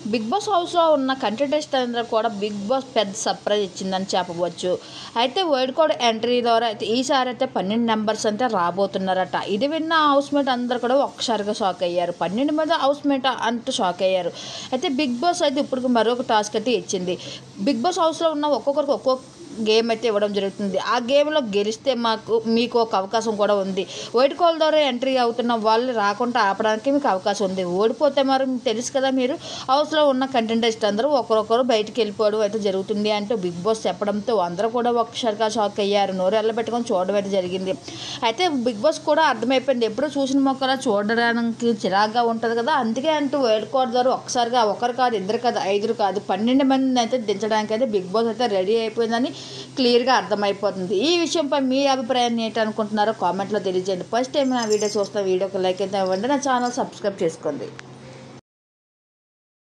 Big boss హౌస్లో ఉన్న contestants అందరూ కూడా బిగ్ బాస్ పెద్ద సర్ప్రైజ్ ఇచ్చిందని చెప్పవచ్చు. అయితే వైల్డ్ కార్డ్ ఎంట్రీ ద్వారా అయితే ఈసారి అయితే 12 మెంబర్స్ అంటే రాబోతున్నారట. ఇది విన్న హౌస్ మేట్ అందరూ కూడా ఒక్కసారిగా షాక్ అయ్యారు. 12 మంది హౌస్ మేట్ అంటూ షాక్ అయ్యారు. అయితే బిగ్ బాస్ అయితే ఇప్పుడు మరొక టాస్క్ అయితే ఇచ్చింది. బిగ్ బాస్ హౌస్లో ఉన్న ఒక్కొక్కరికి ఒక్కొక్క గేమ్ అయితే ఇవ్వడం జరుగుతుంది. ఆ గేమ్లో గెలిస్తే మీకు ఒక అవకాశం కూడా ఉంది. వైల్డ్ కార్డ్ ద్వారా ఎంట్రీ అవుతున్న వాళ్ళు రాకుండా ఆపడానికి మీకు అవకాశం ఉంది. ఓడిపోతే మరి తెలుసు కదా, మీరు హౌస్లో ఉన్న కంటెస్టెంట్స్ అందరూ ఒకరొకరు బయటికి వెళ్ళిపోవడం అయితే జరుగుతుంది అంటూ బిగ్ బాస్ చెప్పడంతో అందరూ కూడా ఒక్కసారిగా షాక్ అయ్యారు. నోరు ఎల్లబెట్టుకొని చూడడం అయితే జరిగింది. అయితే బిగ్ బాస్ కూడా అర్థమైపోయింది, ఎప్పుడు చూసిన మొక్కలా చూడడానికి చిరాగ్గా ఉంటుంది కదా, అందుకే అంటూ వైల్డ్ కార్డ్ ద్వారా ఒక్కసారిగా ఒకరు కాదు, ఇద్దరు కాదు, 5 కాదు, 12 మందిని అయితే దించడానికి అయితే బిగ్ బాస్ అయితే రెడీ అయిపోయిందని క్లియర్గా అర్థమైపోతుంది. ఈ విషయంపై మీ అభిప్రాయాన్ని ఏంటనుకుంటున్నారో కామెంట్లో తెలియజేయండి. ఫస్ట్ టైం నా వీడియో చూస్తున్న వీడియోకి లైక్ అయితే ఇవ్వండి. నా ఛానల్ సబ్స్క్రైబ్ చేసుకోండి.